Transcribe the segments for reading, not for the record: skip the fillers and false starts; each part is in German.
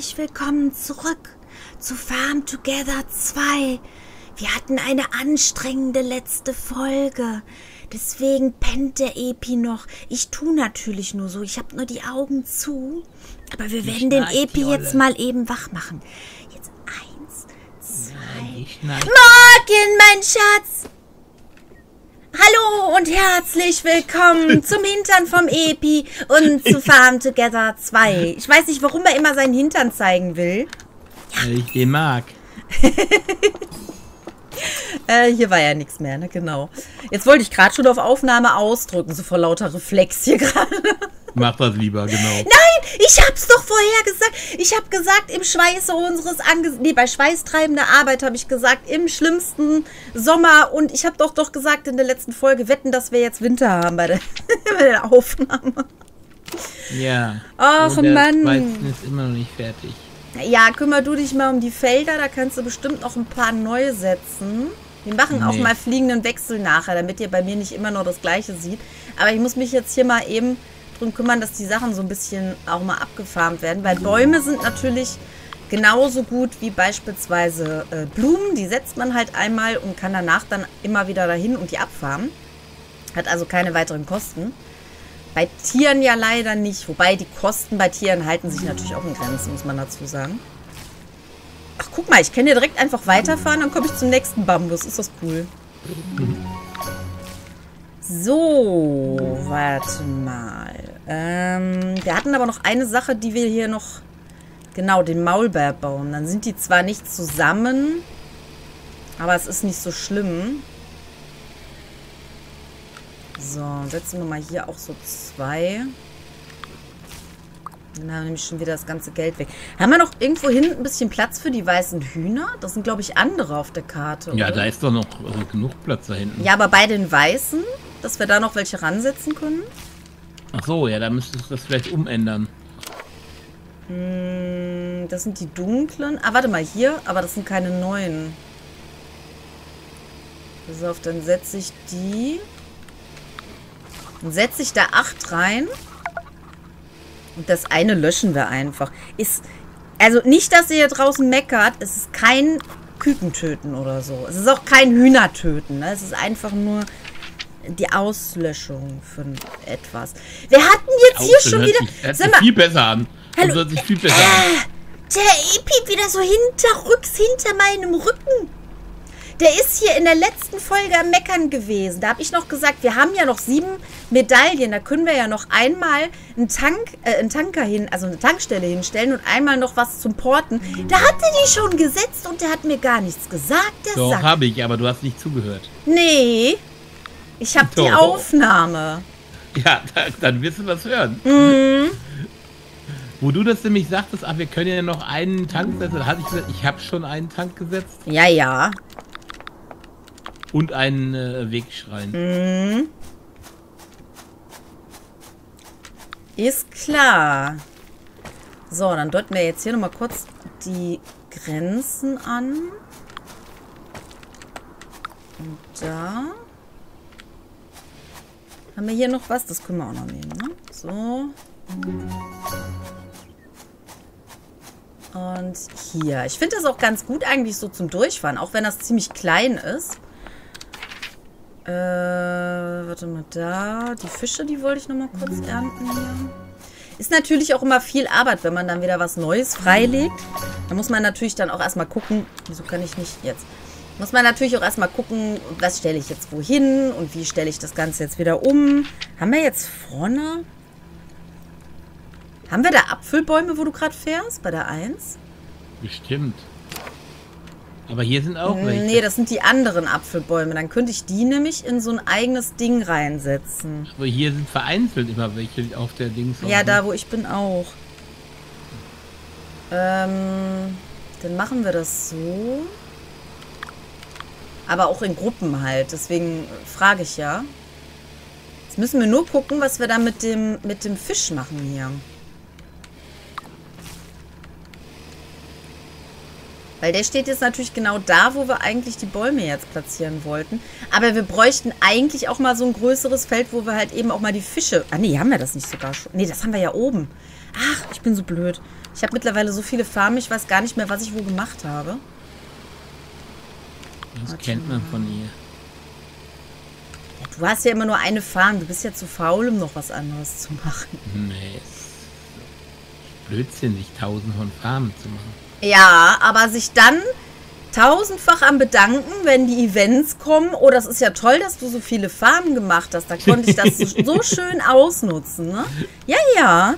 herzlich willkommen zurück zu Farm Together 2. Wir hatten eine anstrengende letzte Folge. Deswegen pennt der Epi noch. Ich tue natürlich nur so. Ich habe nur die Augen zu. Aber wir werden den Epi jetzt mal eben wach machen. Jetzt 1, 2. Morgen, mein Schatz! Hallo und herzlich willkommen zum Hintern vom Epi und zu Farm Together 2. Ich weiß nicht, warum er immer seinen Hintern zeigen will. Ja. Weil ich den mag. Hier war ja nichts mehr, ne? Genau. Jetzt wollte ich gerade schon auf Aufnahme ausdrücken, so vor lauter Reflex hier gerade. Mach das lieber, genau. Nein, ich hab's doch vorher gesagt. Ich habe gesagt, im Schweiße unseres Angesichts, nee, bei schweißtreibender Arbeit habe ich gesagt, im schlimmsten Sommer. Und ich habe doch gesagt in der letzten Folge, wetten, dass wir jetzt Winter haben bei der Aufnahme. Ja. Ach, Mann. Weizen ist immer noch nicht fertig. Ja, kümmer du dich mal um die Felder, da kannst du bestimmt noch ein paar neu setzen. Wir machen auch mal fliegenden Wechsel nachher, damit ihr bei mir nicht immer nur das Gleiche seht. Aber ich muss mich jetzt hier mal eben drum kümmern, dass die Sachen so ein bisschen auch mal abgefarmt werden. Weil Bäume sind natürlich genauso gut wie beispielsweise Blumen. Die setzt man halt einmal und kann danach dann immer wieder dahin und die abfarmen. Hat also keine weiteren Kosten. Bei Tieren ja leider nicht. Wobei die Kosten bei Tieren halten sich natürlich auch in Grenzen, muss man dazu sagen. Ach, guck mal, ich kann hier direkt einfach weiterfahren, dann komme ich zum nächsten Bambus. Ist das cool. So, warte mal. Wir hatten aber noch eine Sache, die wir hier noch... Genau, den Maulbeerbaum. Dann sind die zwar nicht zusammen, aber es ist nicht so schlimm. So, setzen wir mal hier auch so 2. Dann haben wir nämlich schon wieder das ganze Geld weg. Haben wir noch irgendwo hinten ein bisschen Platz für die weißen Hühner? Das sind, glaube ich, andere auf der Karte, Ja, oder? da ist doch noch genug Platz da hinten. Ja, aber bei den weißen, dass wir da noch welche ransetzen können? Ach so, ja, da müsstest du das vielleicht umändern. Das sind die dunklen. Ah, warte mal, hier. Aber das sind keine neuen. Pass auf, dann setze ich die... Dann setze ich da 8 rein. Und das eine löschen wir einfach. Also nicht, dass ihr hier draußen meckert. Es ist kein Kükentöten oder so. Es ist auch kein Hühnertöten. Ne? Es ist einfach nur die Auslöschung von etwas. Wir hatten jetzt hier schon wieder... Hört sich viel besser an. Hallo. Das hört sich viel besser an. Der Epi wieder so hinterrücks hinter meinem Rücken. Der ist hier in der letzten Folge am Meckern gewesen. Da habe ich noch gesagt, wir haben ja noch 7 Medaillen. Da können wir ja noch einmal einen Tanker hin, also eine Tankstelle hinstellen und einmal noch was zum Porten. Da hat er die schon gesetzt und der hat mir gar nichts gesagt, der Doch, Sack. habe ich, aber du hast nicht zugehört. Nee, ich habe die Aufnahme. Ja, dann wirst du was hören. Wo du das nämlich sagtest, ach, wir können ja noch einen Tank setzen, da hatte ich gesagt, ich habe schon einen Tank gesetzt. Ja, ja. Und einen Wegschrein. Ist klar. So, dann deuten wir jetzt hier nochmal kurz die Grenzen an. Und da haben wir hier noch was. Das können wir auch noch nehmen, ne? So. Und hier. Ich finde das auch ganz gut eigentlich so zum Durchfahren, auch wenn das ziemlich klein ist. Warte mal, da. Die Fische, die wollte ich nochmal kurz ernten hier. Ist natürlich auch immer viel Arbeit, wenn man dann wieder was Neues freilegt. Da muss man natürlich dann auch erstmal gucken. Wieso kann ich nicht jetzt? Muss man natürlich auch erstmal gucken, was stelle ich jetzt wohin und wie stelle ich das Ganze jetzt wieder um. Haben wir jetzt vorne... Haben wir da Apfelbäume, wo du gerade fährst? Bei der 1? Bestimmt. Aber hier sind auch welche. Nee, das sind die anderen Apfelbäume. Dann könnte ich die nämlich in so ein eigenes Ding reinsetzen. Aber hier sind vereinzelt immer welche auf der Dings. Ja, da wo ich bin auch. Dann machen wir das so. Aber auch in Gruppen halt. Deswegen frage ich ja. Jetzt müssen wir nur gucken, was wir da mit dem Fisch machen hier. Weil der steht jetzt natürlich genau da, wo wir eigentlich die Bäume jetzt platzieren wollten. Aber wir bräuchten eigentlich auch mal so ein größeres Feld, wo wir halt eben auch mal die Fische... Ah nee, haben wir das nicht sogar schon? Nee, das haben wir ja oben. Ach, ich bin so blöd. Ich habe mittlerweile so viele Farmen, ich weiß gar nicht mehr, was ich wo gemacht habe. Das kennt man von ihr. Ja, du hast ja immer nur eine Farm. Du bist ja zu faul, um noch was anderes zu machen. Nee, ist blödsinnig, 1000 von Farmen zu machen. Ja, aber sich dann tausendfach am Bedanken, wenn die Events kommen. Oh, das ist ja toll, dass du so viele Farmen gemacht hast. Da konnte ich das so schön ausnutzen, ne? Ja, ja.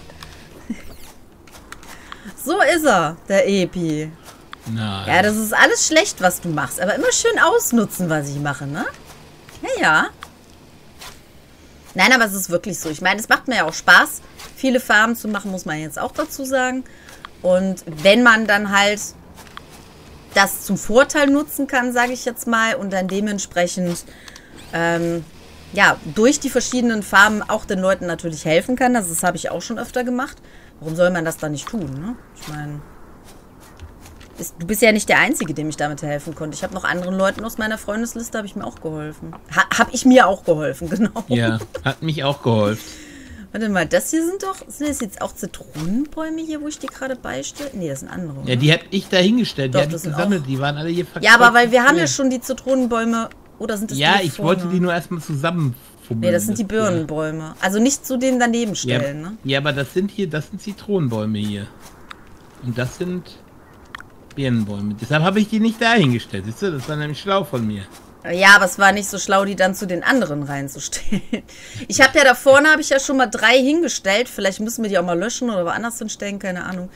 So ist er, der Epi. Nein. Ja, das ist alles schlecht, was du machst. Aber immer schön ausnutzen, was ich mache, ne? Ja, ja. Nein, aber es ist wirklich so. Ich meine, es macht mir ja auch Spaß, viele Farmen zu machen, muss man jetzt auch dazu sagen. Und wenn man dann halt das zum Vorteil nutzen kann, sage ich jetzt mal, und dann dementsprechend ja, durch die verschiedenen Farmen auch den Leuten natürlich helfen kann. Das habe ich auch schon öfter gemacht. Warum soll man das dann nicht tun, ne? Ich meine, du bist ja nicht der Einzige, dem ich damit helfen konnte. Ich habe noch anderen Leuten aus meiner Freundesliste, habe ich mir auch geholfen. Habe ich mir auch geholfen, genau. Ja, hat mich auch geholfen. Warte mal, das hier sind das jetzt auch Zitronenbäume hier, wo ich die gerade beistelle? Nee, das sind andere. Ja, die habe ich da hingestellt. Doch, die habe ich gesammelt. Die waren alle hier verkauft. Ja, aber weil wir haben ja schon die Zitronenbäume. Oder sind das ja, die ich vorne? wollte die nur erstmal zusammenfummeln. Nee, das sind die Birnenbäume. Also nicht zu denen daneben stellen, ja, ne? Ja, aber das sind Zitronenbäume hier. Und das sind Birnenbäume. Deshalb habe ich die nicht dahingestellt. Siehst du, das war nämlich schlau von mir. Ja, aber es war nicht so schlau, die dann zu den anderen reinzustellen. Ich habe ja da vorne, habe ich ja schon mal 3 hingestellt. Vielleicht müssen wir die auch mal löschen oder woanders hinstellen, keine Ahnung.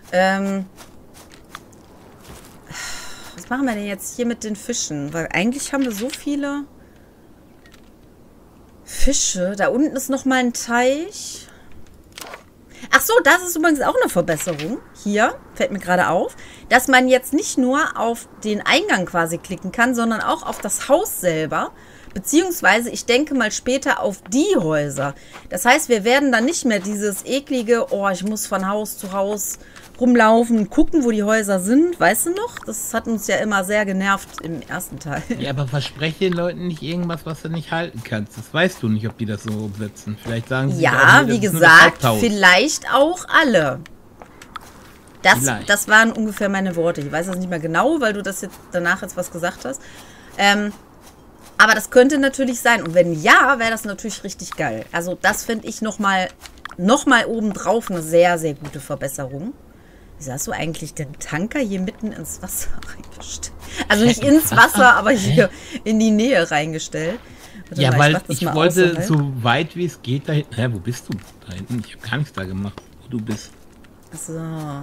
Was machen wir denn jetzt hier mit den Fischen? Weil eigentlich haben wir so viele Fische. Da unten ist noch mal ein Teich. Ach so, das ist übrigens auch eine Verbesserung. Hier, fällt mir gerade auf, dass man jetzt nicht nur auf den Eingang quasi klicken kann, sondern auch auf das Haus selber. Beziehungsweise, ich denke mal später auf die Häuser. Das heißt, wir werden dann nicht mehr dieses eklige, oh, ich muss von Haus zu Haus rumlaufen und gucken, wo die Häuser sind. Weißt du noch? Das hat uns ja immer sehr genervt im ersten Teil. Ja, aber verspreche den Leuten nicht irgendwas, was du nicht halten kannst. Das weißt du nicht, ob die das so umsetzen. Vielleicht sagen sie ja, auch, nee, wie gesagt, vielleicht auch alle. Das waren ungefähr meine Worte. Ich weiß das nicht mehr genau, weil du das jetzt danach was gesagt hast. Aber das könnte natürlich sein. Und wenn ja, wäre das natürlich richtig geil. Also das finde ich nochmal obendrauf eine sehr, sehr gute Verbesserung. Wieso hast du eigentlich den Tanker hier mitten ins Wasser reingestellt? Also nicht ins Wasser, aber hier in die Nähe reingestellt. Warte ja, mal, weil ich wollte so weit wie es geht da hinten. Hä, wo bist du? Da hinten? Ich habe gar nichts da gemacht, wo du bist. So.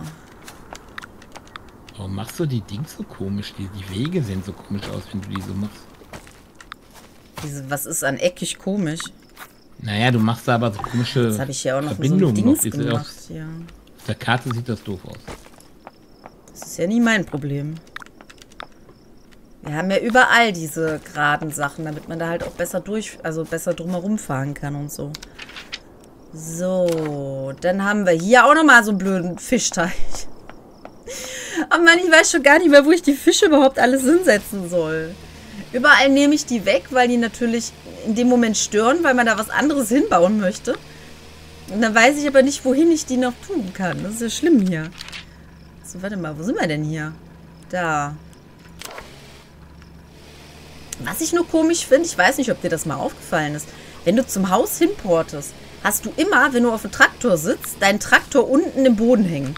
Warum machst du die Dings so komisch? Die Wege sehen so komisch aus, wenn du die so machst. Was ist an eckig komisch? Naja, du machst da aber so komische Jetzt habe ich hier auch noch Verbindungen. So ein Dings gemacht, ja. Auf der Karte sieht das doof aus. Das ist ja nie mein Problem. Wir haben ja überall diese geraden Sachen, damit man da halt auch besser besser drumherum fahren kann und so. So, dann haben wir hier auch nochmal so einen blöden Fischteich. Oh Mann, ich weiß schon gar nicht mehr, wo ich die Fische überhaupt alles hinsetzen soll. Überall nehme ich die weg, weil die natürlich in dem Moment stören, weil man da was anderes hinbauen möchte. Und dann weiß ich aber nicht, wohin ich die noch tun kann. Das ist ja schlimm hier. So, warte mal, wo sind wir denn hier? Da. Was ich nur komisch finde, ich weiß nicht, ob dir das mal aufgefallen ist. Wenn du zum Haus hinportest, hast du immer, wenn du auf dem Traktor sitzt, deinen Traktor unten im Boden hängen.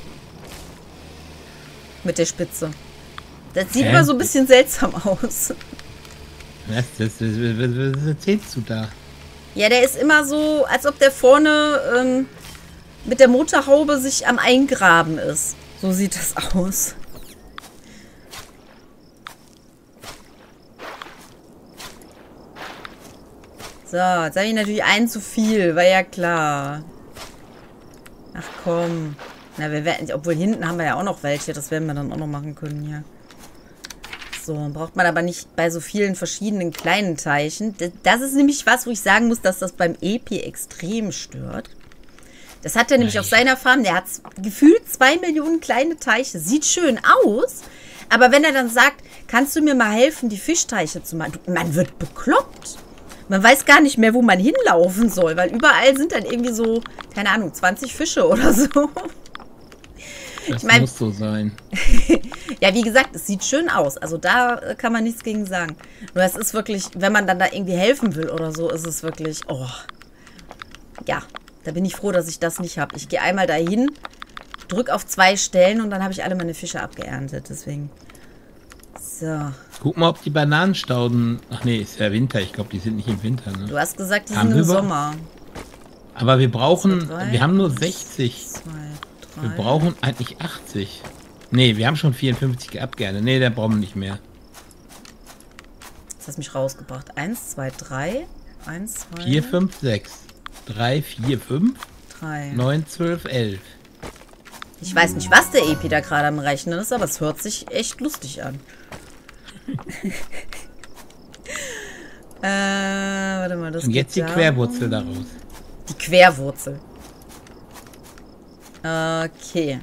Mit der Spitze. Das sieht immer so ein bisschen seltsam aus. Was erzählst du da? Ja, der ist immer so, als ob der vorne mit der Motorhaube sich am Eingraben ist. So sieht das aus. So, jetzt habe ich natürlich einen zu viel, war ja klar. Ach komm. Na, wir werden, obwohl hinten haben wir ja auch noch welche, das werden wir dann auch noch machen können, ja. So, braucht man aber nicht bei so vielen verschiedenen kleinen Teichen. Das ist nämlich was, wo ich sagen muss, dass das beim Epi extrem stört. Das hat er nämlich auf seiner Farm. Der hat gefühlt 2 Millionen kleine Teiche. Sieht schön aus. Aber wenn er dann sagt, kannst du mir mal helfen, die Fischteiche zu machen? Man wird bekloppt. Man weiß gar nicht mehr, wo man hinlaufen soll, weil überall sind dann irgendwie so, keine Ahnung, 20 Fische oder so. Das ich mein, muss so sein. ja, wie gesagt, es sieht schön aus. Also da kann man nichts gegen sagen. Nur es ist wirklich, wenn man dann da irgendwie helfen will oder so, ist es wirklich, oh. Ja, da bin ich froh, dass ich das nicht habe. Ich gehe einmal dahin, drücke auf 2 Stellen und dann habe ich alle meine Fische abgeerntet. Deswegen. So. Guck mal, ob die Bananenstauden... Ach nee, ist ja Winter. Ich glaube, die sind nicht im Winter. Ne? Du hast gesagt, die sind im Sommer. Aber wir brauchen... 2, wir haben nur 60. 2, 3. Wir brauchen eigentlich 80. Nee, wir haben schon 54 abgeerntet. Nee, da brauchen wir nicht mehr. Das hast mich rausgebracht. 1, 2, 3. 1, 2... 4, 5, 6. 3, 4, 5. 3. 9, 12, 11. Ich weiß nicht, was der Epi da gerade am Rechnen ist, aber es hört sich echt lustig an. Warte mal, das Und jetzt die Querwurzel daraus. Die Querwurzel. Okay.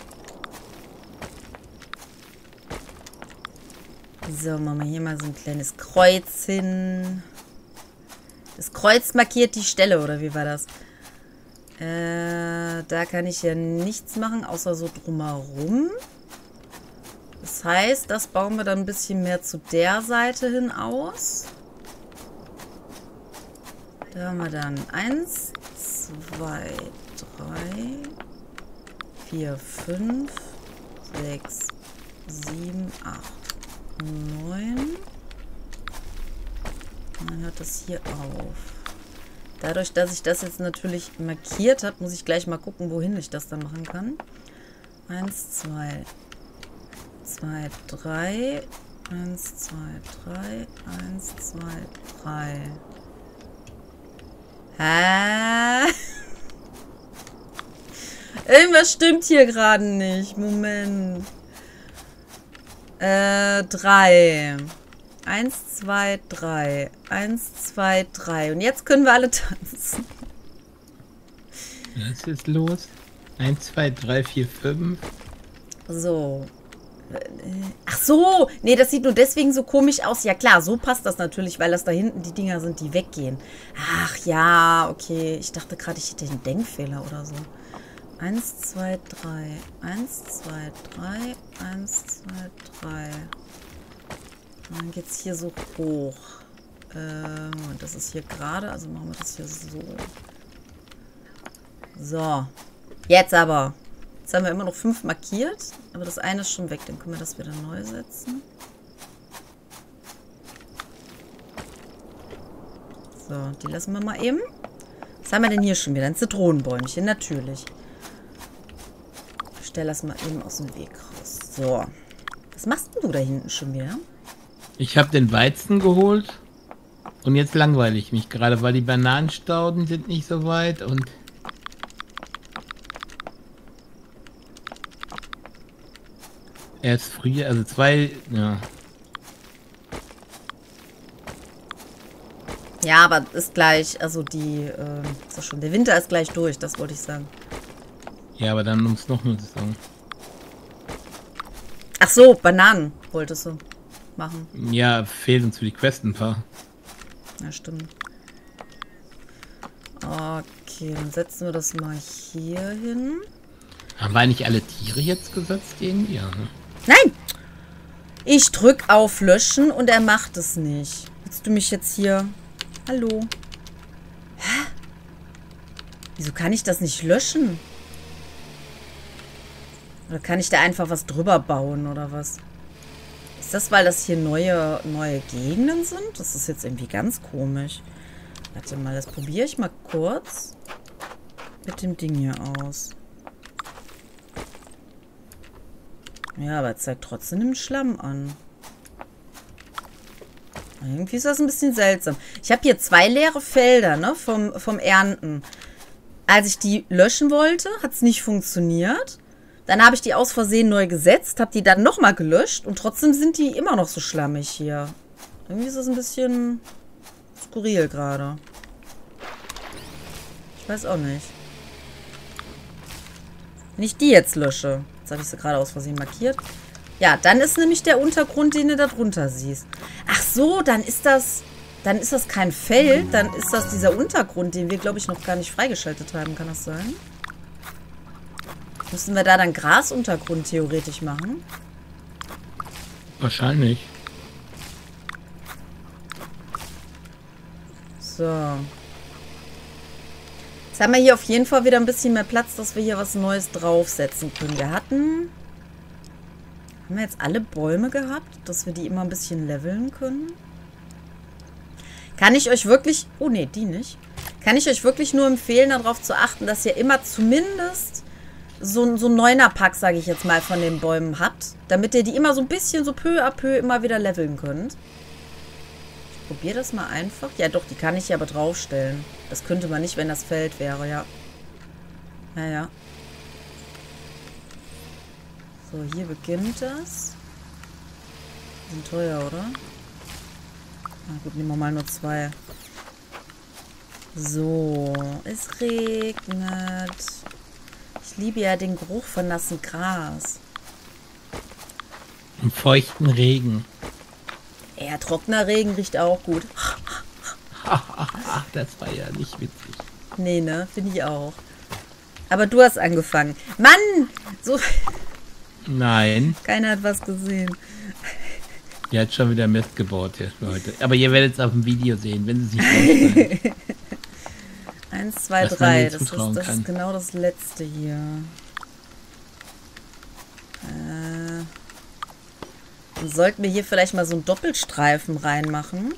So, machen wir hier mal so ein kleines Kreuz hin. Das Kreuz markiert die Stelle, oder wie war das? Da kann ich ja nichts machen, außer so drumherum. Das heißt, das bauen wir dann ein bisschen mehr zu der Seite hin aus. Da haben wir dann 1, 2, 3, 4, 5, 6, 7, 8, 9. Und dann hört das hier auf. Dadurch, dass ich das jetzt natürlich markiert habe, muss ich gleich mal gucken, wohin ich das dann machen kann. 1, 2, 2, 3. 1, 2, 3. 1, 2, 3. Hä? Irgendwas stimmt hier gerade nicht. Moment. 3. 1, 2, 3. 1, 2, 3. Und jetzt können wir alle tanzen. Was ist los? 1, 2, 3, 4, 5. So. Ach so. Nee, das sieht nur deswegen so komisch aus. Ja klar, so passt das natürlich, weil das da hinten die Dinger sind, die weggehen. Ach ja, okay. Ich dachte gerade, ich hätte einen Denkfehler oder so. 1, 2, 3. 1, 2, 3. 1, 2, 3. Und dann geht es hier so hoch. Und das ist hier gerade, also machen wir das hier so. So. Jetzt aber. Jetzt haben wir immer noch 5 markiert, aber das eine ist schon weg. Dann können wir das wieder neu setzen. So, die lassen wir mal eben. Was haben wir denn hier schon wieder? Ein Zitronenbäumchen, natürlich. Ich stelle das mal eben aus dem Weg raus. So. Was machst denn du da hinten schon wieder? Ich habe den Weizen geholt und jetzt langweile ich mich gerade, weil die Bananenstauden sind nicht so weit und erst früher, also 2, ja. Ja, aber ist gleich, also die, ist das schon, der Winter ist gleich durch, das wollte ich sagen. Ja, aber dann muss noch eine Saison. Ach so, Bananen wolltest du machen. Ja, fehlen uns für die Quest ein paar. Ja, stimmt. Okay, dann setzen wir das mal hier hin. Haben wir eigentlich alle Tiere jetzt gesetzt irgendwie? Ja, ne? Nein! Ich drück auf Löschen und er macht es nicht. Willst du mich jetzt hier... Hallo? Hä? Wieso kann ich das nicht löschen? Oder kann ich da einfach was drüber bauen oder was? Ist das, weil das hier neue Gegenden sind? Das ist jetzt irgendwie ganz komisch. Warte mal, das probiere ich mal kurz mit dem Ding hier aus. Ja, aber es zeigt trotzdem den Schlamm an. Irgendwie ist das ein bisschen seltsam. Ich habe hier 2 leere Felder, ne, vom Ernten. Als ich die löschen wollte, hat es nicht funktioniert. Dann habe ich die aus Versehen neu gesetzt, habe die dann nochmal gelöscht und trotzdem sind die immer noch so schlammig hier. Irgendwie ist das ein bisschen skurril gerade. Ich weiß auch nicht. Wenn ich die jetzt lösche, jetzt habe ich sie gerade aus Versehen markiert. Ja, dann ist nämlich der Untergrund, den du da drunter siehst. Ach so, dann ist das kein Feld, dann ist das dieser Untergrund, den wir, glaube ich, noch gar nicht freigeschaltet haben. Kann das sein? Müssen wir da dann Grasuntergrund theoretisch machen? Wahrscheinlich. So. Jetzt haben wir hier auf jeden Fall wieder ein bisschen mehr Platz, dass wir hier was Neues draufsetzen können. Haben wir jetzt alle Bäume gehabt, dass wir die immer ein bisschen leveln können? Kann ich euch wirklich... Oh, nee, die nicht. Kann ich euch wirklich nur empfehlen, darauf zu achten, dass ihr immer zumindest so ein 9er-Pack, sage ich jetzt mal, von den Bäumen habt. Damit ihr die immer so ein bisschen, so peu à peu immer wieder leveln könnt. Ich probiere das mal einfach. Ja doch, die kann ich ja aber draufstellen. Das könnte man nicht, wenn das Feld wäre, ja. Naja. So, hier beginnt das. Die sind teuer, oder? Na gut, nehmen wir mal nur 2. So, es regnet. Ich liebe ja den Geruch von nassem Gras. Im feuchten Regen. Ja, trockener Regen riecht auch gut. Das war ja nicht witzig. Nee, ne? Finde ich auch. Aber du hast angefangen. Mann! So. Nein. Keiner hat was gesehen. Die hat schon wieder Mist gebaut hier für heute. Aber ihr werdet es auf dem Video sehen, wenn sie sich vorstellen. 1, 2, 3. Das ist genau das letzte hier. Dann sollten wir hier vielleicht mal so einen Doppelstreifen reinmachen.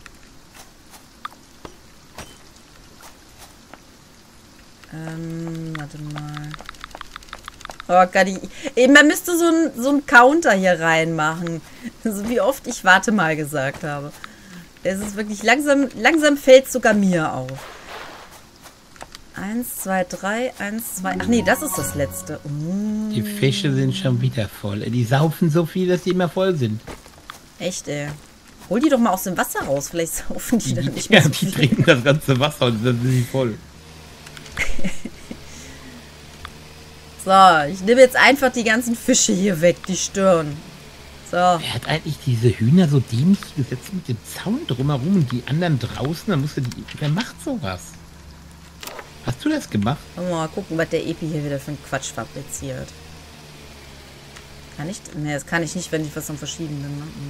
Warte mal. Oh Gott, man müsste so einen Counter hier reinmachen. Also wie oft ich warte mal gesagt habe. Es ist wirklich langsam fällt es sogar mir auf. 1, 2, 3, 1, 2. Ach nee, das ist das letzte. Die Fische sind schon wieder voll. Die saufen so viel, dass die immer voll sind. Echt, ey. Hol die doch mal aus dem Wasser raus. Vielleicht saufen die dann nicht mehr Ja, so die viel. trinken das ganze Wasser und dann sind sie voll. So, ich nehme jetzt einfach die ganzen Fische hier weg, die stören. So. Wer hat eigentlich diese Hühner so dämlich gesetzt mit dem Zaun drumherum und die anderen draußen? Dann musst du die... Wer macht sowas? Hast du das gemacht? Mal gucken, was der Epi hier wieder für einen Quatsch fabriziert. Kann ich? Ne, das kann ich nicht, wenn ich was am Verschiedenen mache.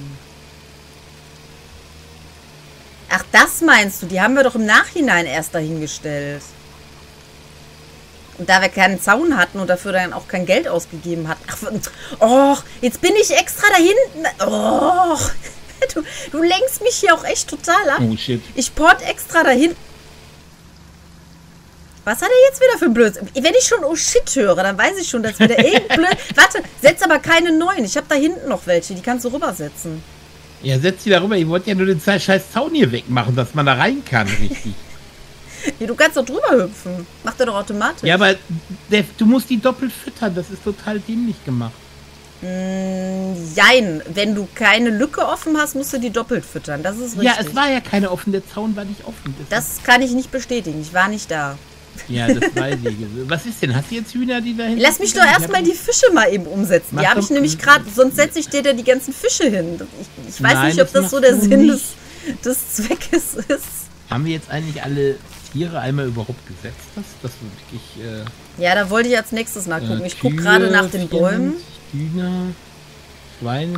Ach, das meinst du? Die haben wir doch im Nachhinein erst dahingestellt. Und da wir keinen Zaun hatten und dafür dann auch kein Geld ausgegeben hatten. Ach, oh, jetzt bin ich extra da hinten. Oh, du lenkst mich hier auch echt total ab. Oh, shit. Ich port extra dahin. Was hat er jetzt wieder für ein Blödsinn? Wenn ich schon oh shit höre, dann weiß ich schon, dass wieder irgendein Blöd... Warte, setz aber keine neuen. Ich habe da hinten noch welche. Die kannst du rübersetzen. Ja, setz die da rüber. Ich wollte ja nur den scheiß Zaun hier wegmachen, dass man da rein kann, richtig. Ja, du kannst doch drüber hüpfen. Macht er doch automatisch. Ja, aber du musst die doppelt füttern. Das ist total dämlich gemacht. Jein. Wenn du keine Lücke offen hast, musst du die doppelt füttern. Das ist richtig. Ja, es war ja keine offen. Der Zaun war nicht offen. Das kann ich nicht bestätigen. Ich war nicht da. Ja, das weiß ich. Was ist denn? Hast du jetzt Hühner, die da hinten... Lass mich doch erstmal die Fische mal eben umsetzen. Die habe ich nämlich gerade... Sonst setze ich dir da die ganzen Fische hin. Ich weiß nicht, ob das so der Sinn des Zweckes ist. Haben wir jetzt eigentlich alle Tiere einmal überhaupt gesetzt? Das wirklich... ja, da wollte ich als nächstes nachgucken. Ich gucke gerade nach den Bäumen. Hühner, Schweine...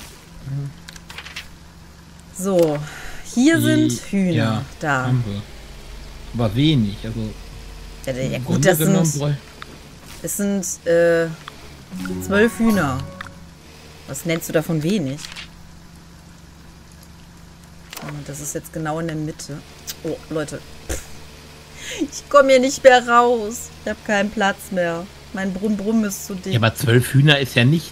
So, hier sind Hühner. Ja, da. Haben wir. Aber wenig, also... Ja gut, das sind 12 Hühner. Was nennst du davon wenig? Das ist jetzt genau in der Mitte. Oh, Leute. Ich komme hier nicht mehr raus. Ich habe keinen Platz mehr. Mein Brumm ist zu dick. Ja, aber 12 Hühner ist ja nichts.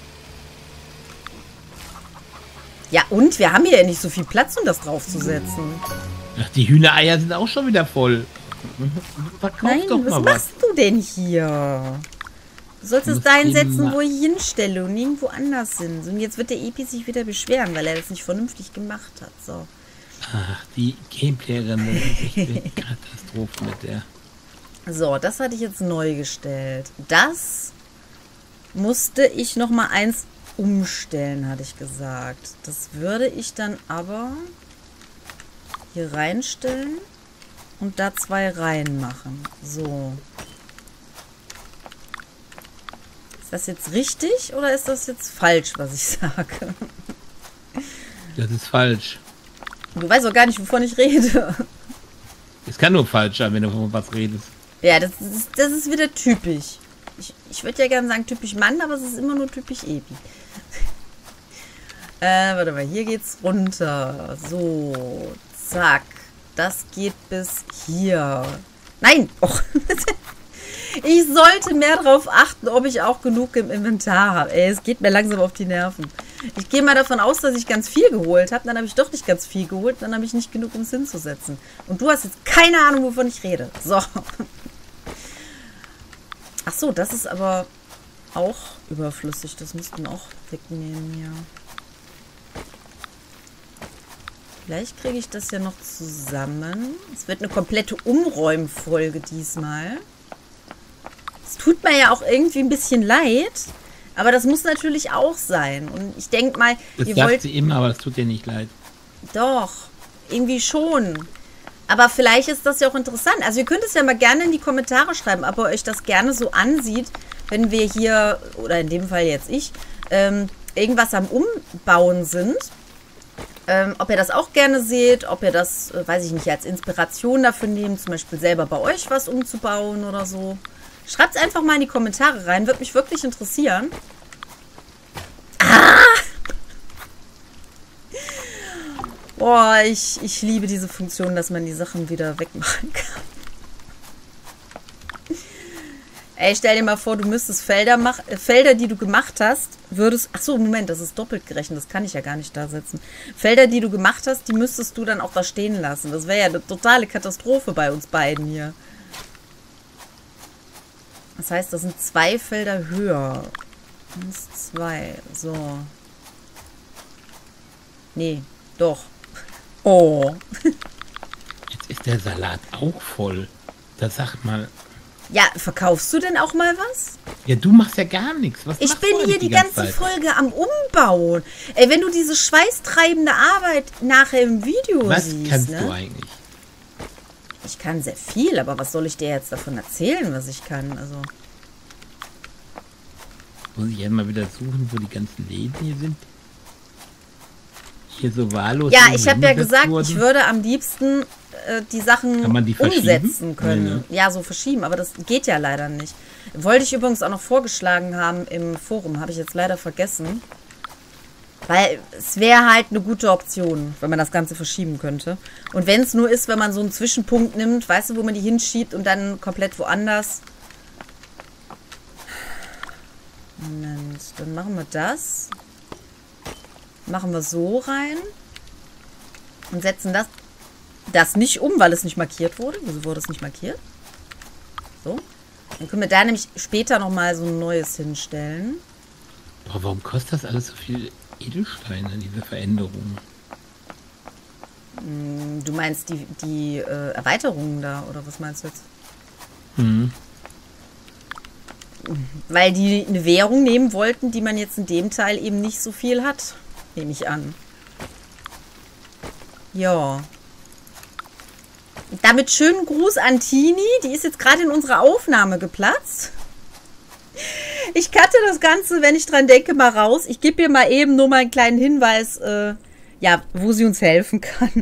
Ja, und? Wir haben hier ja nicht so viel Platz, um das draufzusetzen. Ach, die Hühnereier sind auch schon wieder voll. Verkauf Nein, doch mal was machst du denn hier? Du sollst es dahin setzen, wo ich hinstelle und nirgendwo anders sind. Und jetzt wird der Epi sich wieder beschweren, weil er das nicht vernünftig gemacht hat. So. Ach, die Gameplayerin, das ist echt eine Katastrophe mit der. So, das hatte ich jetzt neu gestellt. Das musste ich noch mal eins umstellen, hatte ich gesagt. Das würde ich dann aber hier reinstellen und da 2 reinmachen. So. Ist das jetzt richtig oder ist das jetzt falsch, was ich sage? Das ist falsch. Du weißt auch gar nicht, wovon ich rede. Es kann nur falsch sein, wenn du von was redest. Ja, das ist wieder typisch. Ich würde ja gerne sagen typisch Mann, aber es ist immer nur typisch Ebi. Warte mal, hier geht's runter. So, zack. Das geht bis hier. Nein! Och. Ich sollte mehr darauf achten, ob ich auch genug im Inventar habe. Ey, es geht mir langsam auf die Nerven. Ich gehe mal davon aus, dass ich ganz viel geholt habe. Dann habe ich doch nicht ganz viel geholt. Dann habe ich nicht genug, um es hinzusetzen. Und du hast jetzt keine Ahnung, wovon ich rede. So. Ach so, das ist aber auch überflüssig. Das müssten wir auch wegnehmen hier. Vielleicht kriege ich das ja noch zusammen. Es wird eine komplette Umräumfolge diesmal. Es tut mir ja auch irgendwie ein bisschen leid. Aber das muss natürlich auch sein. Und ich denke mal, das sagt sie immer, aber es tut dir nicht leid. Doch, irgendwie schon. Aber vielleicht ist das ja auch interessant. Also ihr könnt es ja mal gerne in die Kommentare schreiben, ob ihr euch das gerne so ansieht, wenn wir hier, oder in dem Fall jetzt ich, irgendwas am Umbauen sind. Ob ihr das auch gerne seht, ob ihr das, weiß ich nicht, als Inspiration dafür nehmt, zum Beispiel selber bei euch was umzubauen oder so. Schreibt es einfach mal in die Kommentare rein, würde mich wirklich interessieren. Ah! Boah, ich liebe diese Funktion, dass man die Sachen wieder wegmachen kann. Ey, stell dir mal vor, du müsstest Felder, die du gemacht hast, würdest... Achso, Moment, das ist doppelt gerechnet, das kann ich ja gar nicht da setzen. Felder, die du gemacht hast, die müsstest du dann auch da stehen lassen. Das wäre ja eine totale Katastrophe bei uns beiden hier. Das heißt, das sind 2 Felder höher. 1, 2, so. Nee, doch. Oh. Jetzt ist der Salat auch voll. Da sag mal... Ja, verkaufst du denn auch mal was? Ja, du machst ja gar nichts. Was ich bin hier die ganze Folge am Umbauen. Ey, wenn du diese schweißtreibende Arbeit nachher im Video siehst. Was kannst du eigentlich? Ich kann sehr viel, aber was soll ich dir jetzt davon erzählen, was ich kann? Also. Muss ich ja mal wieder suchen, wo die ganzen Läden hier sind. Hier so wahllos. Ja, ich habe ja gesagt, ich würde am liebsten die Sachen umsetzen können. Nee, ne? Ja, so verschieben, aber das geht ja leider nicht. Wollte ich übrigens auch noch vorgeschlagen haben im Forum, habe ich jetzt leider vergessen. Weil es wäre halt eine gute Option, wenn man das Ganze verschieben könnte. Und wenn es nur ist, wenn man so einen Zwischenpunkt nimmt, weißt du, wo man die hinschiebt und dann komplett woanders. Moment, dann machen wir das. Machen wir so rein. Und setzen das nicht um, weil es nicht markiert wurde. Wieso wurde es nicht markiert? So. Dann können wir da nämlich später nochmal so ein neues hinstellen. Boah, warum kostet das alles so viel Edelsteine, diese Veränderung? Du meinst die Erweiterungen da, oder was meinst du jetzt? Mhm. Weil die eine Währung nehmen wollten, die man jetzt in dem Teil eben nicht so viel hat. Nehme ich an. Ja. Damit schönen Gruß an Tini. Die ist jetzt gerade in unserer Aufnahme geplatzt. Ich cutte das Ganze, wenn ich dran denke, mal raus. Ich gebe ihr mal eben nur mal einen kleinen Hinweis, ja, wo sie uns helfen kann.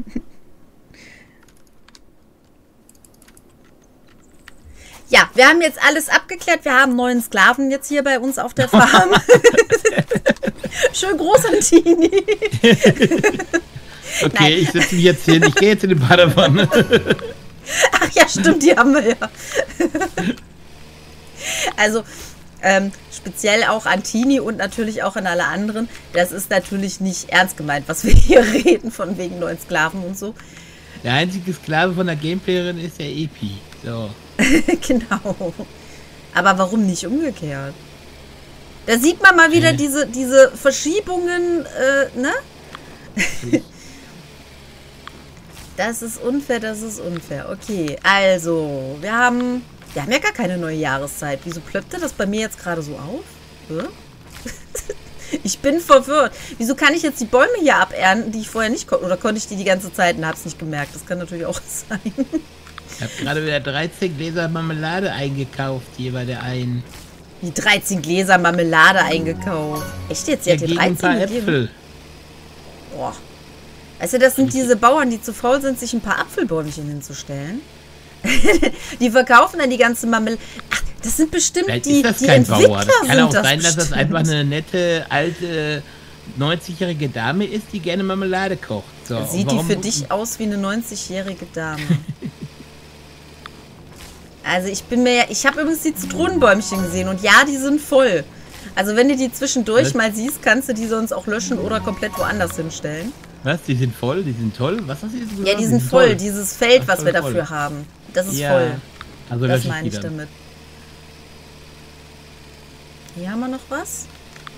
Ja, wir haben jetzt alles abgeklärt. Wir haben 9 Sklaven jetzt hier bei uns auf der Farm. Schön groß an Tini. Okay, Nein. Ich setze mich jetzt hin. Ich gehe jetzt in die Badewanne. Ach ja, stimmt, die haben wir ja. Also, speziell auch an Tini und natürlich auch an alle anderen. Das ist natürlich nicht ernst gemeint, was wir hier reden, von wegen 9 Sklaven und so. Der einzige Sklave von der Gameplayerin ist der Epi. So. Genau. Aber warum nicht umgekehrt? Da sieht man mal wieder diese Verschiebungen, ne? Das ist unfair, das ist unfair. Okay, also, wir haben ja gar keine neue Jahreszeit. Wieso plöppte das bei mir jetzt gerade so auf? Ich bin verwirrt. Wieso kann ich jetzt die Bäume hier abernten, die ich vorher nicht konnte? Oder konnte ich die ganze Zeit und habe es nicht gemerkt? Das kann natürlich auch sein. Ich habe gerade wieder 13 Gläser Marmelade eingekauft, hier bei der einen. Wie 13 Gläser Marmelade eingekauft. Echt jetzt? Sie hat dir 13 ein paar Äpfel. Boah. Also das sind diese Bauern, die zu faul sind, sich ein paar Apfelbäumchen hinzustellen. Die verkaufen dann die ganze Marmelade. Ach, das sind bestimmt vielleicht die, ist das die kein Entwickler Bauer. Das kann auch sein, dass bestimmt. das einfach eine nette, alte, 90-jährige Dame ist, die gerne Marmelade kocht. So, Sieht die für dich aus wie eine 90-jährige Dame? Also ich habe übrigens die Zitronenbäumchen gesehen und ja, die sind voll. Also wenn du die zwischendurch mal siehst, kannst du die sonst auch löschen oder komplett woanders hinstellen. Was? Die sind voll? Die sind toll? Was hast du jetzt gesagt? Ja, die sind voll. Dieses Feld, was wir dafür haben. Das ist voll. Also das meine ich damit. Hier haben wir noch was.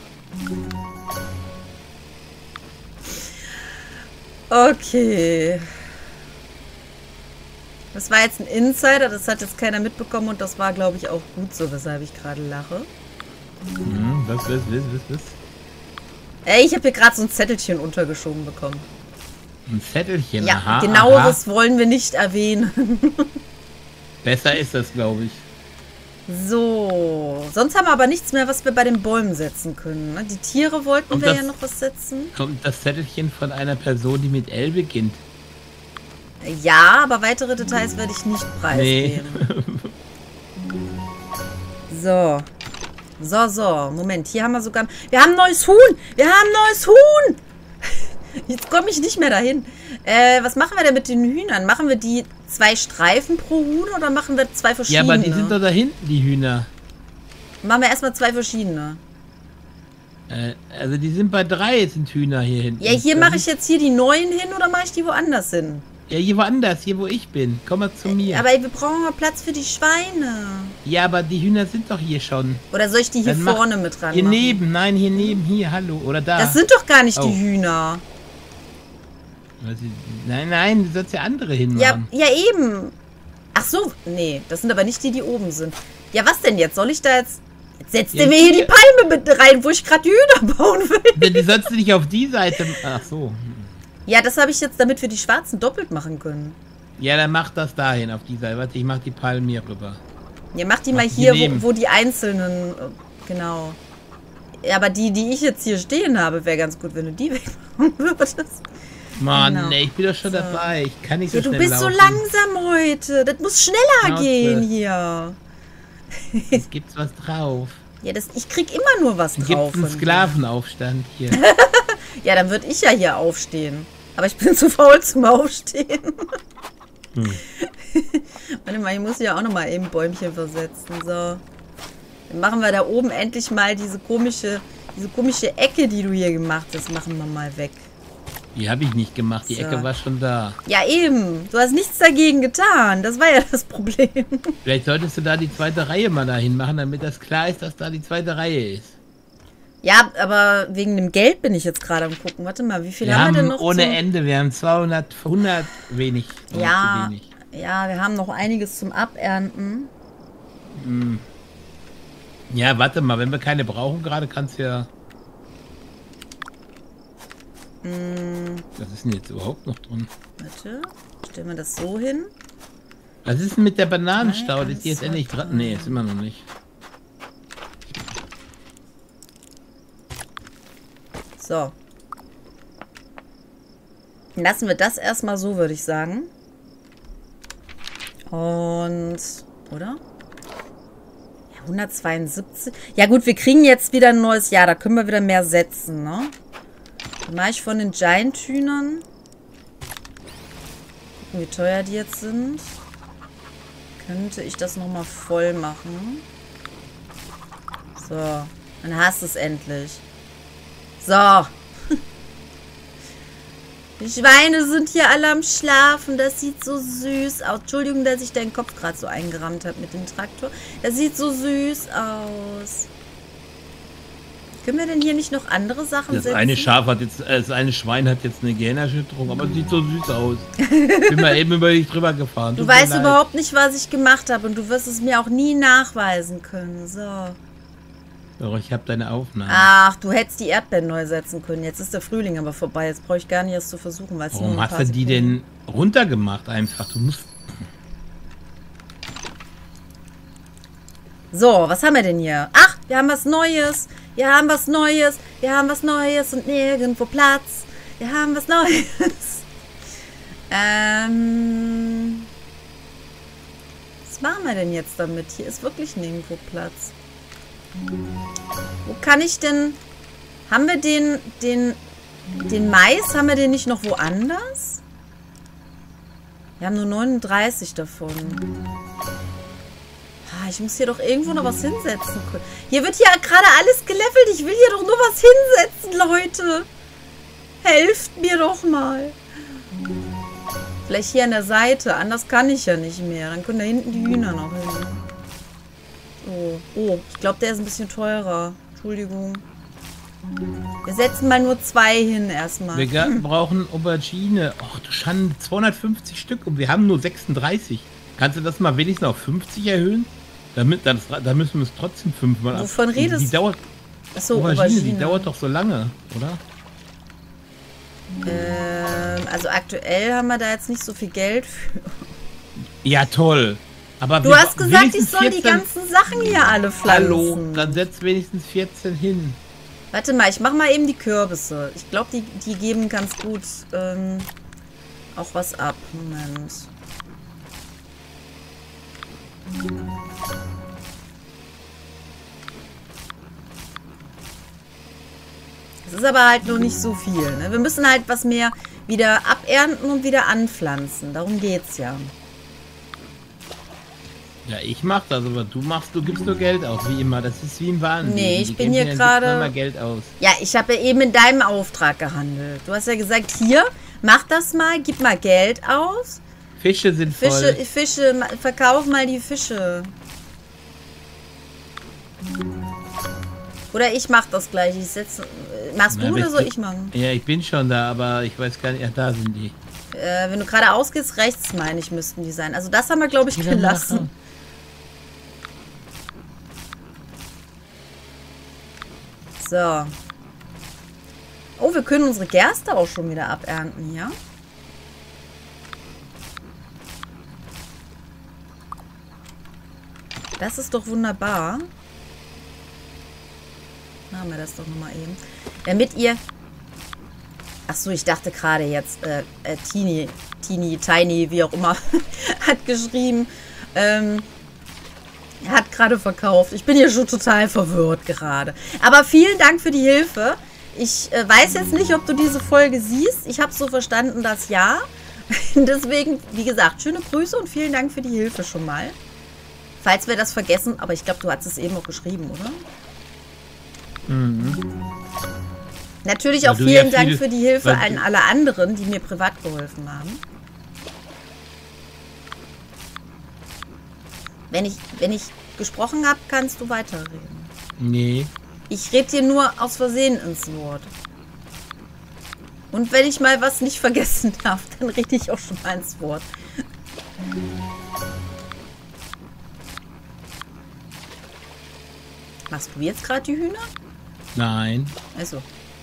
Okay. Das war jetzt ein Insider, das hat jetzt keiner mitbekommen und das war, glaube ich, auch gut so, weshalb ich gerade lache. Was? Ich habe hier gerade so ein Zettelchen untergeschoben bekommen. Ein Zettelchen? Ja, aha, genaueres wollen wir nicht erwähnen. Besser ist das, glaube ich. So, sonst haben wir aber nichts mehr, was wir bei den Bäumen setzen können. Ne? Die Tiere wollten wir ja noch was setzen. Kommt das Zettelchen von einer Person, die mit L beginnt? Ja, aber weitere Details werde ich nicht preisgeben. Nee. So, Moment, hier haben wir sogar... Wir haben ein neues Huhn! Jetzt komme ich nicht mehr dahin. Was machen wir denn mit den Hühnern? Machen wir die 2 Streifen pro Huhn oder machen wir 2 verschiedene? Ja, aber die sind doch da hinten, die Hühner. Machen wir erstmal 2 verschiedene. Also die sind bei 3, sind Hühner hier hinten. Ja, hier mache ich jetzt hier die neuen hin oder mache ich die woanders hin? Ja, hier woanders, hier wo ich bin. Komm mal zu mir. Aber wir brauchen mal Platz für die Schweine. Ja, aber die Hühner sind doch hier schon. Oder soll ich die hier vorne mit dran hier machen? Neben, nein, hier neben, hier, hallo, oder da. Das sind doch gar nicht die Hühner. Nein, du sollst ja andere hinmachen. Ja, eben. Ach so, nee, das sind aber nicht die, die oben sind. Ja, was denn jetzt? Soll ich da jetzt... Jetzt setzt ihr mir hier die Palme mit rein, wo ich gerade die Hühner bauen will. Die sollst du nicht auf die Seite... Ach so. Ja, das habe ich jetzt, damit wir die Schwarzen doppelt machen können. Ja, dann mach das dahin, auf die Seite. Warte, ich mach die Palmen hier rüber. Ja, mach die mal hier, wo die einzelnen... Genau. Ja, aber die ich jetzt hier stehen habe, wäre ganz gut, wenn du die wegmachen würdest. Mann, genau. Nee, ich bin doch schon dabei. Ich kann nicht so schnell du bist laufen. so langsam heute. Das muss schneller gehen hier. Jetzt gibt's was drauf. Ja, ich krieg immer nur was drauf. Gibt's einen Sklavenaufstand hier. Ja, dann würde ich ja hier aufstehen. Aber ich bin zu faul zum Aufstehen. Warte mal, ich muss ja auch noch mal eben Bäumchen versetzen. So. Dann machen wir da oben endlich mal diese komische Ecke, die du hier gemacht hast, machen wir mal weg. Die habe ich nicht gemacht. Die Ecke war schon da. Ja, eben. Du hast nichts dagegen getan. Das war ja das Problem. Vielleicht solltest du da die zweite Reihe mal dahin machen, damit das klar ist, dass da die zweite Reihe ist. Ja, aber wegen dem Geld bin ich jetzt gerade am gucken. Warte mal, wie viel haben wir denn noch? Ohne Ende. Wir haben 100 wenig. Ja, zu wenig. Ja, wir haben noch einiges zum Abernten. Ja, warte mal. Wenn wir keine brauchen gerade, kannst du ja... Was ist denn jetzt überhaupt noch drin? Warte, stellen wir das so hin. Was ist denn mit der Bananenstau? Ist die jetzt endlich dran? Nee, ist immer noch nicht. So. Lassen wir das erstmal so, würde ich sagen. Und, oder? Ja, 172. Ja gut, wir kriegen jetzt wieder ein neues Jahr. Da können wir wieder mehr setzen, ne? Dann mache ich von den Giant-Hühnern. Gucken, wie teuer die jetzt sind. Könnte ich das nochmal voll machen. So. Dann hast du es endlich. So. Die Schweine sind hier alle am Schlafen. Das sieht so süß aus. Entschuldigung, dass ich deinen Kopf gerade so eingerammt habe mit dem Traktor. Das sieht so süß aus. Können wir denn hier nicht noch andere Sachen setzen? Eine Schaf hat jetzt, das eine Schwein hat jetzt eine Gehirnerschütterung, aber sieht so süß aus. Bin mal eben über dich drüber gefahren. Du weißt überhaupt nicht, was ich gemacht habe und du wirst es mir auch nie nachweisen können. So. Doch, ich habe deine Aufnahme. Ach, du hättest die Erdbeeren neu setzen können. Jetzt ist der Frühling aber vorbei. Jetzt brauche ich gar nicht erst zu versuchen. Weil warum hast du die denn runtergemacht einfach? Du musst... So, was haben wir denn hier? Ach, Wir haben was Neues. Wir haben was Neues. Wir haben was Neues und nirgendwo Platz. Wir haben was Neues. Was machen wir denn jetzt damit? Hier ist wirklich nirgendwo Platz. Wo kann ich denn... Haben wir den Mais, haben wir den nicht noch woanders? Wir haben nur 39 davon. Ich muss hier doch irgendwo noch was hinsetzen können. Hier wird ja gerade alles gelevelt. Ich will hier doch nur was hinsetzen, Leute. Helft mir doch mal. Vielleicht hier an der Seite. Anders kann ich ja nicht mehr. Dann können da hinten die Hühner noch hin. Oh, ich glaube, der ist ein bisschen teurer. Entschuldigung. Wir setzen mal nur 2 hin erstmal. Wir brauchen Aubergine. Ach du Schande, 250 Stück und wir haben nur 36. Kannst du das mal wenigstens auf 50 erhöhen? Da müssen wir es trotzdem 5-mal ab. Wovon redest du? Die dauert... Achso, Aubergine, die dauert doch so lange, oder? Also aktuell haben wir da jetzt nicht so viel Geld für. Ja, toll. Aber du hast gesagt, ich soll 14... die ganzen Sachen hier alle pflanzen. Hallo, dann setz wenigstens 14 hin. Warte mal, ich mach mal eben die Kürbisse. Ich glaube, die geben ganz gut auch was ab. Moment. Es ist aber halt noch nicht so viel. Ne? Wir müssen halt was mehr wieder abernten und wieder anpflanzen. Darum geht's ja. Ja, ich mach das, aber du gibst nur Geld aus, wie immer. Das ist wie im Wahnsinn. Nee, ich bin hier gerade... Geld aus. Ja, ich habe ja eben in deinem Auftrag gehandelt. Du hast ja gesagt, hier, mach das mal, gib mal Geld aus. Fische sind voll. Fische, verkauf mal die Fische. Oder ich mach das gleich. Machst du oder soll ich machen? Ja, ich bin schon da, aber ich weiß gar nicht. Ja, da sind die. Wenn du gerade ausgehst, rechts, meine ich, müssten die sein. Also das haben wir, glaube ich, gelassen. So. Oh, wir können unsere Gerste auch schon wieder abernten, ja? Das ist doch wunderbar. Machen wir das doch nochmal eben. Damit ihr... Achso, ich dachte gerade jetzt, Tiny, wie auch immer, hat geschrieben, hat gerade verkauft. Ich bin hier schon total verwirrt gerade. Aber vielen Dank für die Hilfe. Ich weiß jetzt nicht, ob du diese Folge siehst. Ich habe so verstanden, dass ja. Deswegen, wie gesagt, schöne Grüße und vielen Dank für die Hilfe schon mal. Falls wir das vergessen, aber ich glaube, du hast es eben auch geschrieben, oder? Mhm. Natürlich auch vielen Dank für die Hilfe an alle anderen, die mir privat geholfen haben. Wenn ich gesprochen habe, kannst du weiterreden. Nee. Ich rede dir nur aus Versehen ins Wort. Und wenn ich mal was nicht vergessen darf, dann rede ich auch schon mal ins Wort. Machst du jetzt gerade die Hühner? Nein. Also.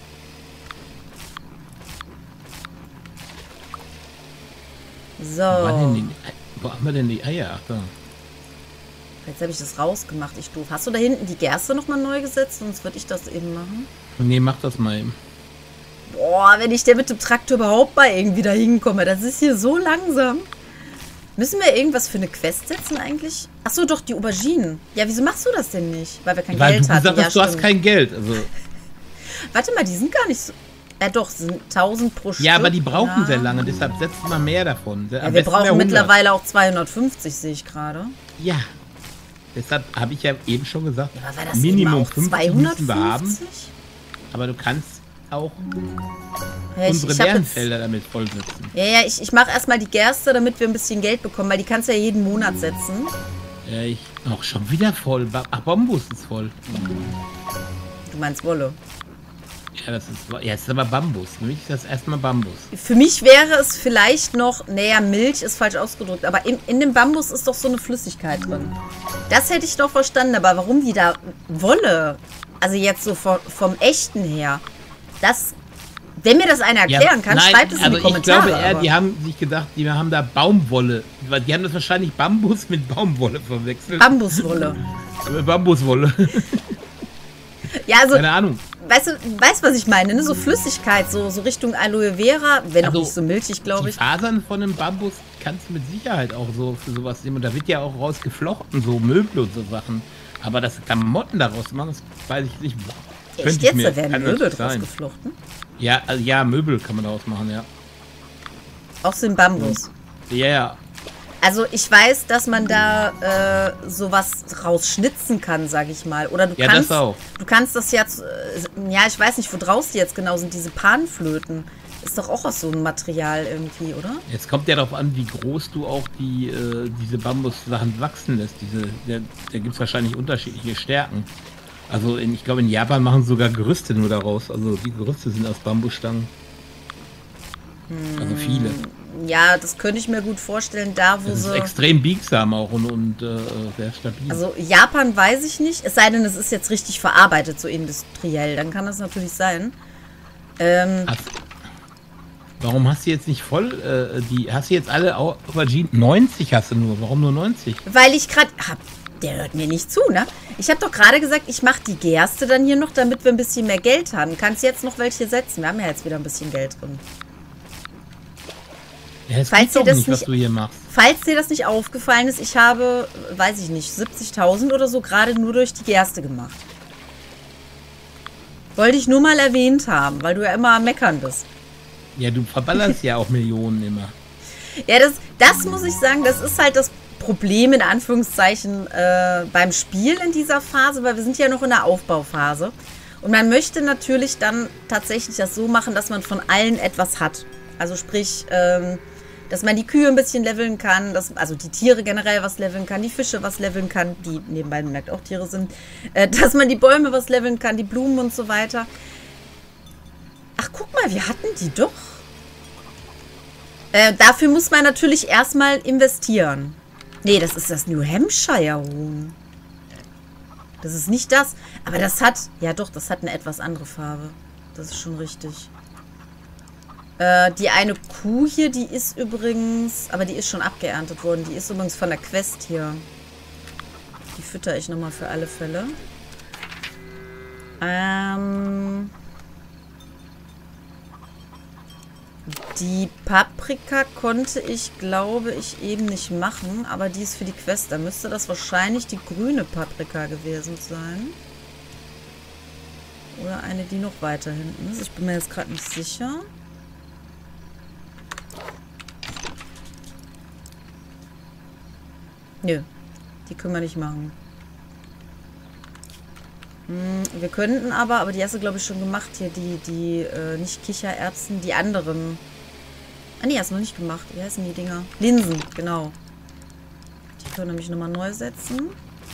So. Wo haben wir denn die Eier? Ach da. Jetzt habe ich das rausgemacht, ich doof. Hast du da hinten die Gerste nochmal neu gesetzt? Sonst würde ich das eben machen. Nee, mach das mal eben. Boah, wenn ich der mit dem Traktor überhaupt mal irgendwie da hinkomme. Das ist hier so langsam. Müssen wir irgendwas für eine Quest setzen eigentlich? Achso, doch, die Auberginen. Ja, wieso machst du das denn nicht? Weil wir kein Geld hatten. Weil du hast kein Geld. Also. Warte mal, die sind gar nicht so... Ja doch, sind 1000 pro Stück. Ja, aber die brauchen sehr lange, deshalb setzt mal mehr davon. Ja, wir brauchen mittlerweile auch 250, sehe ich gerade. Ja, deshalb habe ich ja eben schon gesagt, ja, war das Minimum 50 müssen 250? wir haben. Aber du kannst auch unsere Bärenfelder damit vollsetzen. Ja, ich mache erstmal die Gerste, damit wir ein bisschen Geld bekommen, weil die kannst du ja jeden Monat setzen. Ja, auch schon wieder voll. Ach, Bambus ist voll. Du meinst Wolle? Ja, das ist aber Bambus. Für mich ist das erstmal Bambus. Für mich wäre es vielleicht noch, naja, Milch ist falsch ausgedrückt, aber in dem Bambus ist doch so eine Flüssigkeit drin. Das hätte ich doch verstanden, aber warum die da Wolle, also jetzt so vom Echten her, das, wenn mir das einer erklären kann, schreibt es in die Kommentare. Ich glaube eher, die haben sich gedacht, die haben da Baumwolle, die haben das wahrscheinlich Bambus mit Baumwolle verwechselt. Bambuswolle. Bambuswolle. Ja, also, keine Ahnung. Weißt du, was ich meine, ne? So Flüssigkeit, so Richtung Aloe Vera, wenn auch nicht so milchig, glaube ich. Die Fasern von einem Bambus kannst du mit Sicherheit auch so für sowas nehmen. Und da wird ja auch rausgeflochten, so Möbel und so Sachen. Aber das Klamotten daraus machen, das weiß ich nicht. Echt jetzt? Da werden Möbel draus geflochten? Ja, also, ja, Möbel kann man daraus machen, ja. Aus dem Bambus? Ja, ja. Also ich weiß, dass man da sowas rausschnitzen kann, sage ich mal. Oder du kannst, das auch. Du kannst das jetzt, ja, ich weiß nicht, wo draus die jetzt genau sind, diese Panflöten. Ist doch auch aus so einem Material irgendwie, oder? Jetzt kommt ja darauf an, wie groß du auch diese Bambus-Sachen wachsen lässt. Da gibt es wahrscheinlich unterschiedliche Stärken. Also ich glaube, in Japan machen sie sogar Gerüste nur daraus. Also die Gerüste sind aus Bambusstangen. Also viele. Ja, das könnte ich mir gut vorstellen, da wo das sie... ist extrem biegsam auch und sehr stabil. Also Japan weiß ich nicht, es sei denn, es ist jetzt richtig verarbeitet, so industriell. Dann kann das natürlich sein. Warum hast du jetzt nicht voll hast du jetzt alle Auberginen? 90 hast du nur. Warum nur 90? Weil ich gerade... Der hört mir nicht zu, ne? Ich habe doch gerade gesagt, ich mache die Gerste dann hier noch, damit wir ein bisschen mehr Geld haben. Kannst jetzt noch welche setzen? Wir haben ja jetzt wieder ein bisschen Geld drin. Ja, das falls dir das nicht, was du hier machst. Falls dir das nicht aufgefallen ist, ich habe, weiß ich nicht, 70.000 oder so gerade nur durch die Gerste gemacht. Wollte ich nur mal erwähnt haben, weil du ja immer am Meckern bist. Ja, du verballerst ja auch Millionen immer. Ja, das muss ich sagen, das ist halt das Problem in Anführungszeichen beim Spiel in dieser Phase, weil wir sind ja noch in der Aufbauphase. Und man möchte natürlich dann tatsächlich das so machen, dass man von allen etwas hat. Also sprich, dass man die Kühe ein bisschen leveln kann, also die Tiere generell was leveln kann, die Fische was leveln kann, die nebenbei bemerkt auch Tiere sind, dass man die Bäume was leveln kann, die Blumen und so weiter. Ach, guck mal, wir hatten die doch. Dafür muss man natürlich erstmal investieren. Nee, das ist das New Hampshire Huhn. Das ist nicht das. Aber das hat, ja doch, das hat eine etwas andere Farbe. Das ist schon richtig. Die eine Kuh hier, die ist übrigens, aber die ist schon abgeerntet worden. Die ist übrigens von der Quest hier. Die fütter ich nochmal für alle Fälle. Die Paprika konnte ich, glaube ich, eben nicht machen, aber die ist für die Quest. Da müsste das wahrscheinlich die grüne Paprika gewesen sein. Oder eine, die noch weiter hinten ist. Ich bin mir jetzt gerade nicht sicher. Nö, die können wir nicht machen. Wir könnten aber die hast du, glaube ich, schon gemacht hier, die nicht Kichererbsen, die anderen. Ah, nee, hast du noch nicht gemacht. Wie heißen die Dinger? Linsen, genau. Die können nämlich nochmal neu setzen.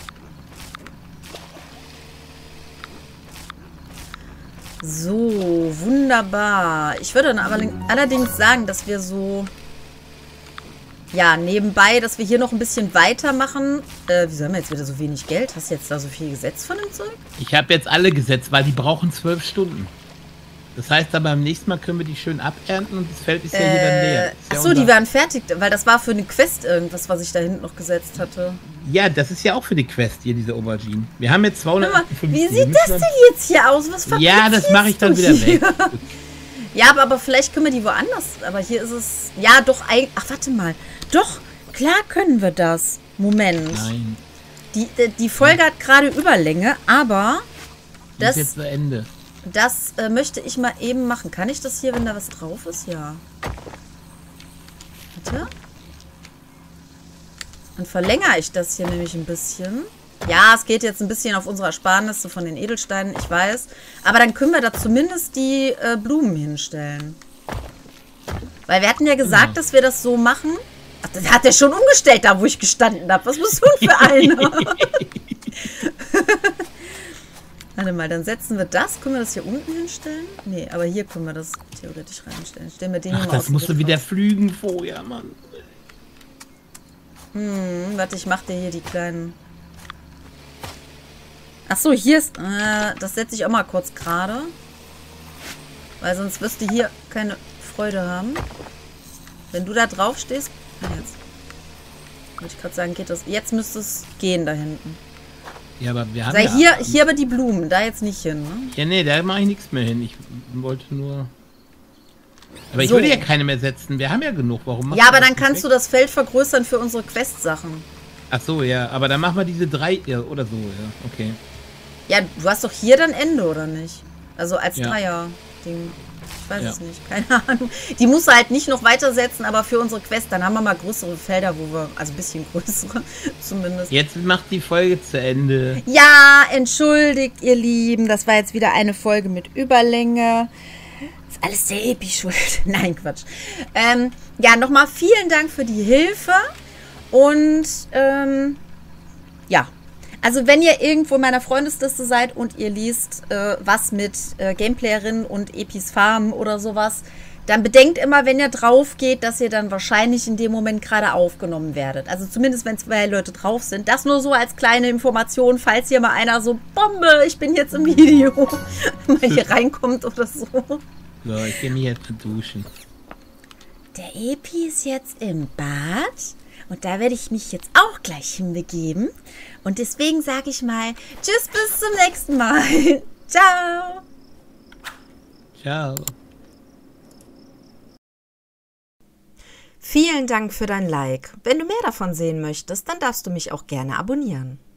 So, wunderbar. Ich würde dann aber allerdings sagen, dass wir so... Ja, nebenbei, dass wir hier noch ein bisschen weitermachen. Wieso haben wir jetzt wieder so wenig Geld? Hast du jetzt da so viel gesetzt von dem Zeug? Ich habe jetzt alle gesetzt, weil die brauchen 12 Stunden. Das heißt, aber beim nächsten Mal können wir die schön abernten und das Feld ist ja wieder leer. Achso, die waren fertig, weil das war für eine Quest irgendwas, was ich da hinten noch gesetzt hatte. Ja, das ist ja auch für die Quest hier, diese Auberginen. Wir haben jetzt 250. Wie sieht das denn jetzt hier aus? Was ja, das mache ich dann wieder weg. Ja, aber vielleicht können wir die woanders. Aber hier ist es... Ja, doch, ach, warte mal. Doch, klar können wir das. Moment. Nein. Die Folge hat gerade Überlänge, aber... Das ist jetzt zu Ende. Das möchte ich mal eben machen. Kann ich das hier, wenn da was drauf ist? Ja. Warte. Dann verlängere ich das hier nämlich ein bisschen. Ja, es geht jetzt ein bisschen auf unsere Ersparnisse von den Edelsteinen, ich weiß. Aber dann können wir da zumindest die Blumen hinstellen. Weil wir hatten ja gesagt, dass wir das so machen. Ach, das hat er schon umgestellt, da wo ich gestanden habe. Was bist du denn für einer? Warte mal, dann setzen wir das. Können wir das hier unten hinstellen? Nee, aber hier können wir das theoretisch reinstellen. Stellen wir den hier mal das musst du wieder flügen vorher, Mann. Warte, ich mach dir hier die kleinen... Achso, hier ist... das setze ich auch mal kurz gerade. Weil sonst wirst du hier keine Freude haben. Wenn du da drauf stehst... Jetzt. Wollte ich gerade sagen, geht das... Jetzt müsste es gehen da hinten. Ja, aber wir haben Sei ja... hier aber die Blumen, da jetzt nicht hin, ne? Ja, nee, da mache ich nichts mehr hin. Ich wollte nur... Aber ich So. würde ja keine mehr setzen. Wir haben ja genug. Warum machst Ja, du aber das dann nicht kannst du weg? das Feld vergrößern für unsere Quest-Sachen. Ach so, ja. Aber dann machen wir diese 3 ja, oder so, ja. Okay. Ja, du hast doch hier dann Ende, oder nicht? Also als Ja. Dreier-Ding. Ich weiß Ja. es nicht, keine Ahnung. Die musst du halt nicht noch weitersetzen, aber für unsere Quest, dann haben wir mal größere Felder, wo wir, also ein bisschen größere zumindest. Jetzt macht die Folge zu Ende. Ja, entschuldigt, ihr Lieben, das war jetzt wieder eine Folge mit Überlänge. Ist alles der Epi schuld. Nein, Quatsch. Ja, nochmal vielen Dank für die Hilfe und ja. Also wenn ihr irgendwo in meiner Freundesliste seid und ihr liest was mit Gameplayerinnen und Epis Farm oder sowas, dann bedenkt immer, wenn ihr drauf geht, dass ihr dann wahrscheinlich in dem Moment gerade aufgenommen werdet. Also zumindest, wenn 2 Leute drauf sind. Das nur so als kleine Information, falls hier mal einer so, Bombe, ich bin jetzt im Video, mal hier reinkommt oder so. So, ich gehe mich jetzt duschen. Der Epi ist jetzt im Bad und da werde ich mich jetzt auch gleich hinbegeben. Und deswegen sage ich mal, tschüss, bis zum nächsten Mal. Ciao. Ciao. Vielen Dank für dein Like. Wenn du mehr davon sehen möchtest, dann darfst du mich auch gerne abonnieren.